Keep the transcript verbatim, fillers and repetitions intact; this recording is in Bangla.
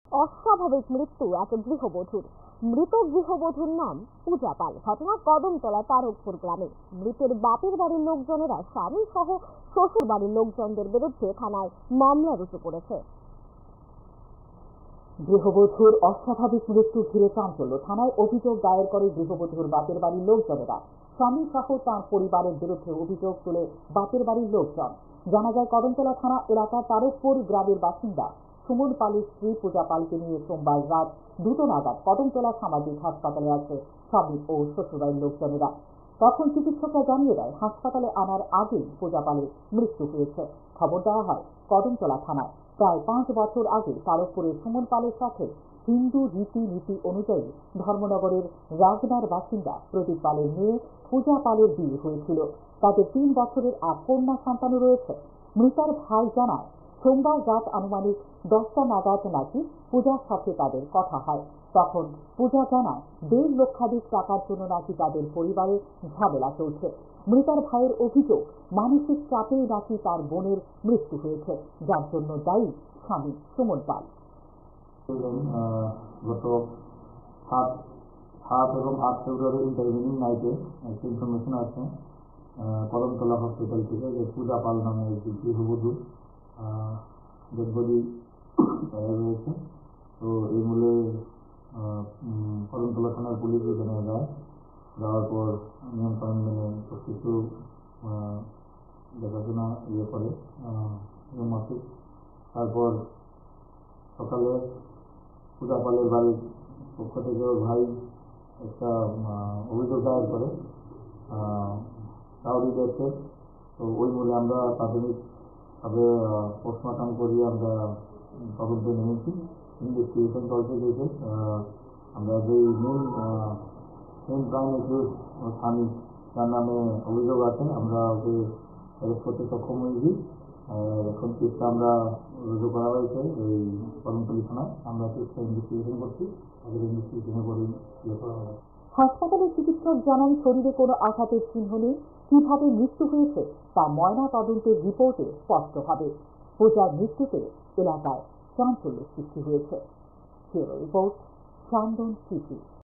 অস্বাভাবিক মৃত্যু এক গৃহবধূর। মৃত গৃহবধূর নাম পূজা পাল। ঘটনা কদমতলা তারকপুর গ্রামে। মৃতের বাপের বাড়ির লোকজনেরা স্বামী সহ শ্বশুর বাড়ির লোকজনদের বিরুদ্ধে থানায় মামলা রুজু করেছে। গৃহবধূর অস্বাভাবিক মৃত্যু ঘিরে চাঞ্চল্য। থানায় অভিযোগ দায়ের করে গৃহবধূর বাপের বাড়ির লোকজনেরা। স্বামী সহ তাঁর পরিবারের বিরুদ্ধে অভিযোগ তুলে বাপের বাড়ির লোকজন। জানা যায়, কদমতলা থানা এলাকার তারকপুর গ্রামের বাসিন্দা সুমন পালের স্ত্রী পূজা পালকে নিয়ে সোমবার রাত দুটো নাগাদ কদমতলা সামাজিক হাসপাতালে আসে স্বামী ও শ্বশুরবাড়ির লোকজনেরা। তখন চিকিৎসকরা জানিয়ে দেয়, হাসপাতালে আনার আগেই পূজা পালের মৃত্যু হয়েছে। খবর দেওয়া হয় কদমতলা থানায়। প্রায় পাঁচ বছর আগে তারকপুরের সুমন পালের সাথে হিন্দু রীতিনীতি অনুযায়ী ধর্মনগরের রাজনার বাসিন্দা প্রদীপ পালের মেয়ে পূজা পালের বিয়ে হয়েছিল। তাদের তিন বছরের এক কন্যা সন্তানও রয়েছে। মৃতার ভাই জানায়, সোমবার রাত আনুমানিক দশটা নাগাদ নাকি পূজার সাথে তাদের কথা হয়। তখন পূজা জানায়, দেড় লক্ষাধিক টাকার জন্য নাকি তাদের পরিবারে ঝামেলা চলছে। মৃতার ভাইয়ের অভিযোগ, মানসিক চাপেই নাকি তার বোনের মৃত্যু হয়েছে, যার জন্য দায়ী স্বামী সুমন পাল। গত সাত সাত এবং আট ফেব্রুয়ারি ইন্টারভিনিং নাইটে একটা ইনফরমেশন আছে কদমতলা হসপিটাল থেকে যে পূজা পাল নামে একটি গৃহবধূ ডেড বডি রয়েছে। তো এই মূলে কদমতলা থানার পুলিশ এখানে যায়। যাওয়ার পর নিয়ম কানুন মেনে কিছু দেখাশোনা ইয়ে করে নিয়ম মাফিক। তারপর সকালে পূজা পালের বাড়ির পক্ষ থেকে ওর ভাই একটা অভিযোগ দায়ের করে ডাউরি দিয়েছে। তো ওই মূলে আমরা প্রাথমিকভাবে পোস্টমর্টম করিয়ে আমরা তদন্তে নেমেছি। ইনভেস্টিগেশন চলছে। যেতে আমরা যে মেন মেন প্রাইম একিউজ স্বামী যার নামে অভিযোগ আছে, আমরা ওকে অ্যারেস্ট করতে সক্ষম হয়েছি। এখন কেসটা আমরা রুজু করা হয়েছে এই কদমতলী থানায়। আমরা কেসটা ইনভেস্টিগেশন করছি। তাদের ইনভেস্টিগেশনের পরে ইয়ে করা হবে। হাসপাতালের চিকিৎসক জানান, শরীরে কোনো আঘাতের চিহ্ন নেই। কিভাবে মৃত্যু হয়েছে তা ময়না তদন্তের রিপোর্টে স্পষ্ট হবে। পূজার মৃত্যুতে এলাকায় চাঞ্চল্য সৃষ্টি হয়েছে। Report, Chandan TV.